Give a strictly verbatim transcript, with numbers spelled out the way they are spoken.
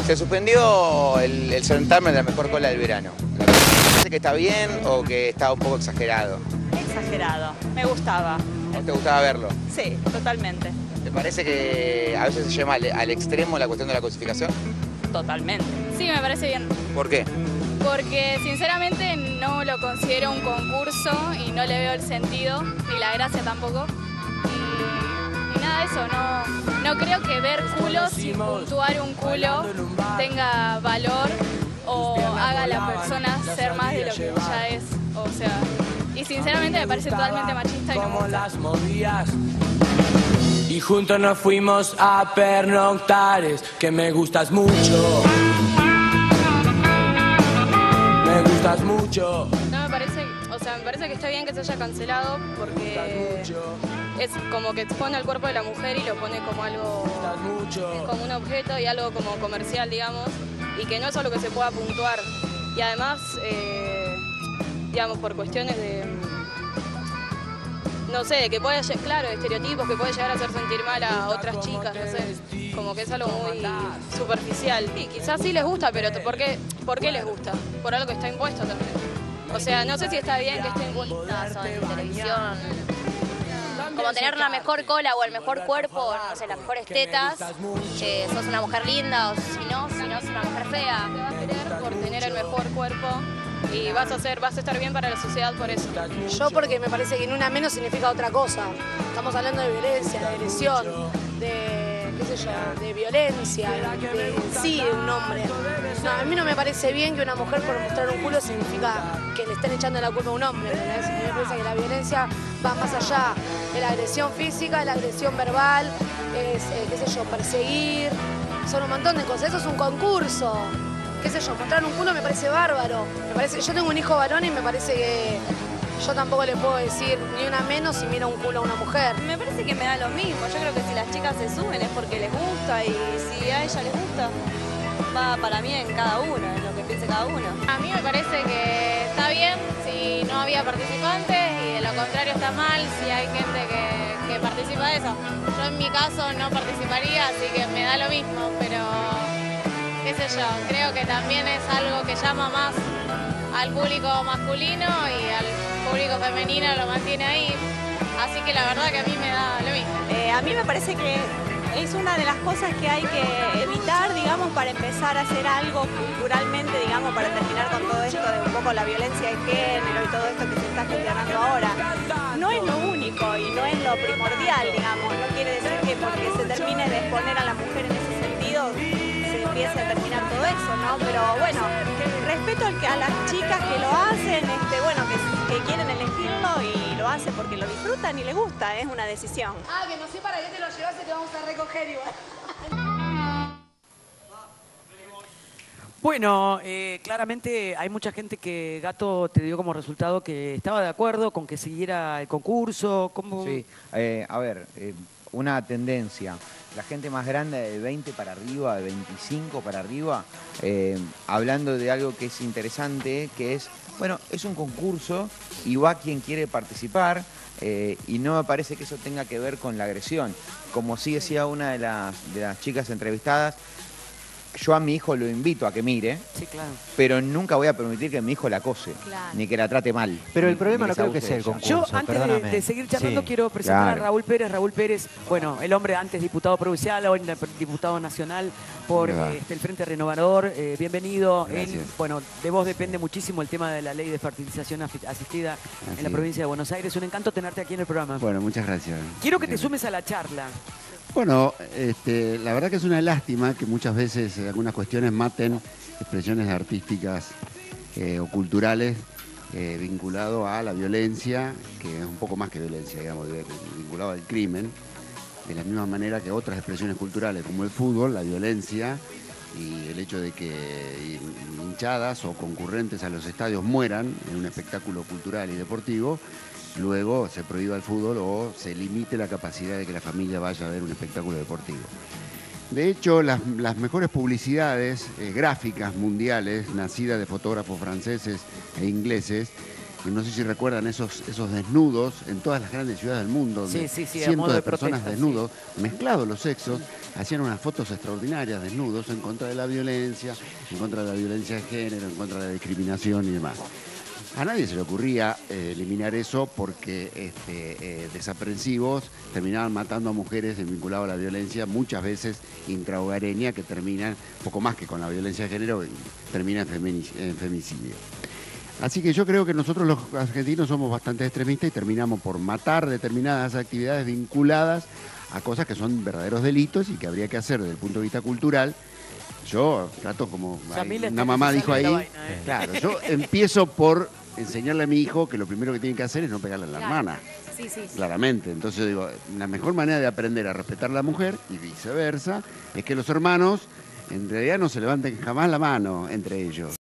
Se suspendió el, el certamen de la mejor cola del verano. ¿Parece que está bien o que está un poco exagerado? Exagerado, me gustaba. ¿O te gustaba verlo? Sí, totalmente. ¿Te parece que a veces se lleva al, al extremo la cuestión de la cosificación? Totalmente. Sí, me parece bien. ¿Por qué? Porque sinceramente no lo considero un concurso y no le veo el sentido, ni la gracia tampoco. Y, y nada de eso, no, no creo que ver culos y puntuar un culo tenga valor o haga a la persona ser más de lo que ella es. O sea, y sinceramente me parece totalmente machista y no me gusta. Y juntos nos fuimos a pernoctares, que me gustas mucho. Me gustas mucho. No me parece, o sea, me parece que está bien que se haya cancelado porque es como que expone al cuerpo de la mujer y lo pone como algo, como un objeto y algo como comercial, digamos, y que no es algo que se pueda puntuar. Y además, eh, digamos, por cuestiones de, no sé, de que puede, claro, estereotipos que puede llegar a hacer sentir mal a otras chicas, no sé, como que es algo muy superficial. Y quizás sí les gusta, pero ¿por qué, ¿por qué les gusta? Por algo que está impuesto también. O sea, no sé si está bien que estén impuestas en televisión. Como tener la mejor cola o el mejor cuerpo, no sé, las mejores tetas, que sos una mujer linda o si no, si no sos una mujer fea. Te vas a querer por tener el mejor cuerpo y vas a ser, vas a estar bien para la sociedad por eso. Yo porque me parece que ni una menos significa otra cosa. Estamos hablando de violencia, de agresión, de, qué sé yo, de violencia, de, de sí de un hombre. No, a mí no me parece bien que una mujer por mostrar un culo significa que le estén echando la culpa a un hombre. ¿Entendés? A mí me parece que la violencia va más allá de la agresión física, de la agresión verbal, es, eh, qué sé yo, perseguir, son un montón de cosas. Eso es un concurso. Qué sé yo, mostrar un culo me parece bárbaro. Me parece, yo tengo un hijo varón y me parece que yo tampoco le puedo decir ni una menos si mira un culo a una mujer. Me parece que me da lo mismo. Yo creo que si las chicas se suben es porque les gusta y si a ella les gusta, va para mí en cada uno, en lo que piense cada uno. A mí me parece que está bien si no había participantes y de lo contrario está mal si hay gente que, que participa de eso. Yo en mi caso no participaría, así que me da lo mismo, pero qué sé yo, creo que también es algo que llama más al público masculino y al público femenino lo mantiene ahí. Así que la verdad que a mí me da lo mismo. Eh, a mí me parece que es una de las cosas que hay que evitar, digamos, para empezar a hacer algo culturalmente, digamos, para terminar con todo esto de un poco la violencia de género y todo esto que se está gestionando ahora. No es lo único y no es lo primordial, digamos. No quiere decir que porque se termine de exponer a la mujer en ese sentido se empiece a terminar todo eso, ¿no? Pero bueno, respeto al que, a las chicas que lo hacen, este, bueno, que, que quieren elegirlo y lo hacen porque lo disfrutan y les gusta, es una decisión. Ah, que no sé para qué te lo llevaste, te vamos a recoger igual. Bueno, eh, claramente hay mucha gente que Gato te dio como resultado que estaba de acuerdo con que siguiera el concurso. ¿Cómo? Sí, eh, a ver, eh, una tendencia. La gente más grande de veinte para arriba, de veinticinco para arriba, eh, hablando de algo que es interesante, que es, bueno, es un concurso y va quien quiere participar eh, y no me parece que eso tenga que ver con la agresión. Como sí decía una de las, de las chicas entrevistadas, yo a mi hijo lo invito a que mire, sí, claro, pero nunca voy a permitir que mi hijo la acose, claro, ni que la trate mal. Pero el problema ni no creo que sea el concurso. Yo, antes de, de seguir charlando, sí, quiero presentar claro. a Raúl Pérez. Raúl Pérez, bueno, el hombre antes diputado provincial, hoy diputado nacional por este, el Frente Renovador. Eh, bienvenido. Él, bueno, de vos depende muchísimo el tema de la ley de fertilización asistida Así en la provincia de Buenos Aires. Un encanto tenerte aquí en el programa. Bueno, muchas gracias. Quiero que te sumes a la charla. Bueno, este, la verdad que es una lástima que muchas veces eh, algunas cuestiones maten expresiones artísticas eh, o culturales eh, vinculado a la violencia, que es un poco más que violencia, digamos, de, de, vinculado al crimen, de la misma manera que otras expresiones culturales como el fútbol, la violencia y el hecho de que hinchadas o concurrentes a los estadios mueran en un espectáculo cultural y deportivo, luego se prohíba el fútbol o se limite la capacidad de que la familia vaya a ver un espectáculo deportivo. De hecho, las, las mejores publicidades eh, gráficas mundiales, nacidas de fotógrafos franceses e ingleses, no sé si recuerdan esos, esos desnudos en todas las grandes ciudades del mundo, donde Sí, sí, sí, a cientos modo de, de personas protesta, desnudos, mezclados los sexos, hacían unas fotos extraordinarias desnudos en contra de la violencia, en contra de la violencia de género, en contra de la discriminación y demás. A nadie se le ocurría eh, eliminar eso porque este, eh, desaprensivos terminaban matando a mujeres vinculadas a la violencia, muchas veces intrahogareña, que terminan, poco más que con la violencia de género, termina en, feminic- en femicidio. Así que yo creo que nosotros los argentinos somos bastante extremistas y terminamos por matar determinadas actividades vinculadas a cosas que son verdaderos delitos y que habría que hacer desde el punto de vista cultural. Yo trato como hay, una mamá dijo ahí, vaina, ¿eh? Claro, yo empiezo por enseñarle a mi hijo que lo primero que tiene que hacer es no pegarle a la Claro. hermana. Sí, sí. Claramente. Entonces digo, la mejor manera de aprender a respetar a la mujer y viceversa es que los hermanos en realidad no se levanten jamás la mano entre ellos.